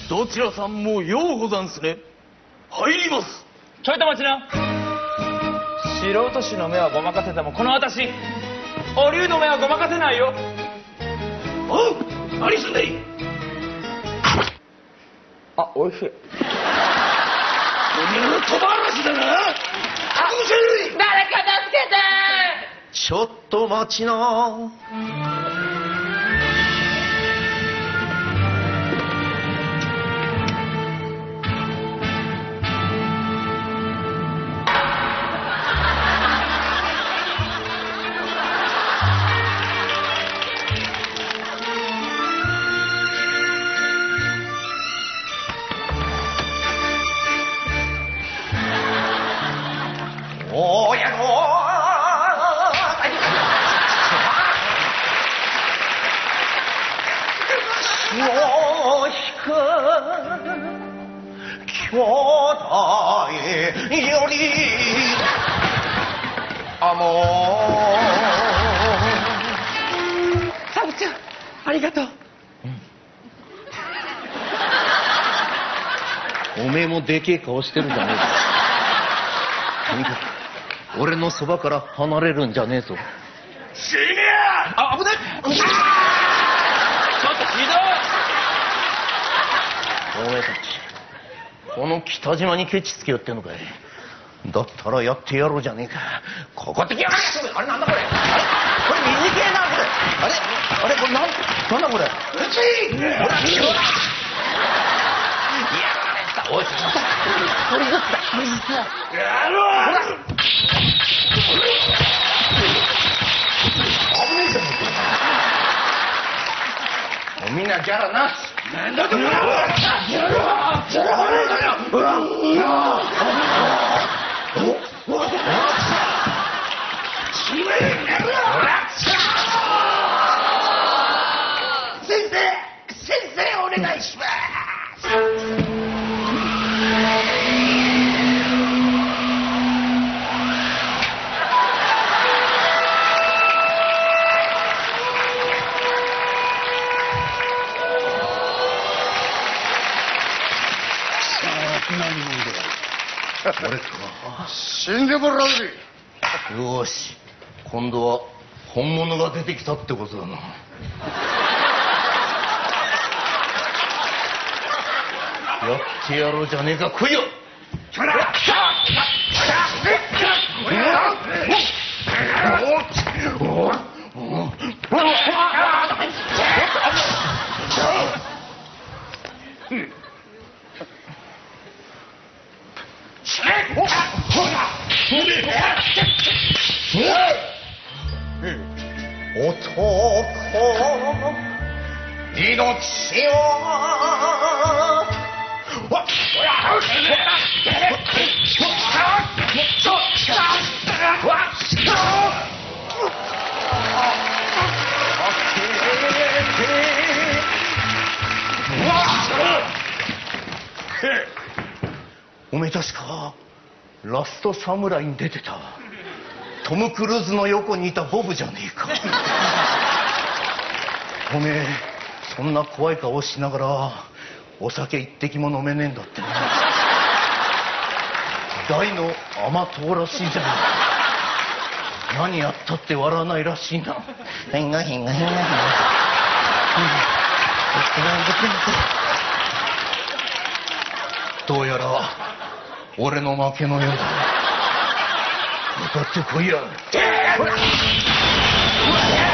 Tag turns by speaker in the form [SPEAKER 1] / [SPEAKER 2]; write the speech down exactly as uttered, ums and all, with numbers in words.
[SPEAKER 1] どちらさんもようござんすね。入ります。
[SPEAKER 2] ちょいと待ちな。素人氏の目はごまかせても、この私お龍の目はごまかせないよ。
[SPEAKER 1] おう、何すんだい。
[SPEAKER 2] あ、おいしい。
[SPEAKER 1] おめえの飛ば嵐だな。
[SPEAKER 2] 誰か助けて。
[SPEAKER 3] ちょっと待ちな。おやの潮引く兄弟よりあも
[SPEAKER 2] サブちゃん、ありがとう。
[SPEAKER 3] おめえもでけえ顔してるじゃねえか。とにかく俺のそばから離れるんじゃねえぞ。
[SPEAKER 1] 死ねや。
[SPEAKER 2] あ、危ない。ちょっとひ
[SPEAKER 3] お前たちこの北島にケチつけよってんのかい。だったらやってやろうじゃねえか。ここってきやがれ。あれなんだこれ。あれこれ短えなこれ。あれあれこれなんなんだこれ。うちいほら見ろ。おい、ちょっと取りずった取りずった
[SPEAKER 1] やろう。ほら
[SPEAKER 3] 危ねえじゃねえか。おみんなギャラなし。
[SPEAKER 1] なんだとやろう。
[SPEAKER 3] ギャラギャラはねえだよ。うわうわうわ
[SPEAKER 1] 死ねやろう。先生先生お願いします。
[SPEAKER 3] 俺か。
[SPEAKER 1] 死んでもらうぜ。
[SPEAKER 3] よし、今度は本物が出てきたってことだな。やってやろうじゃねえか。来いよ。
[SPEAKER 1] そら
[SPEAKER 3] 男命はわっおめえ確かラストサムライに出てたトム・クルーズの横にいたボブじゃねえか。おめえそんな怖い顔しながらお酒一滴も飲めねえんだってな。大の甘党らしいじゃん。何やったって笑わないらしいな。へんがへんがへんがへんがどうやら俺の負けのようだ。かかってこいや。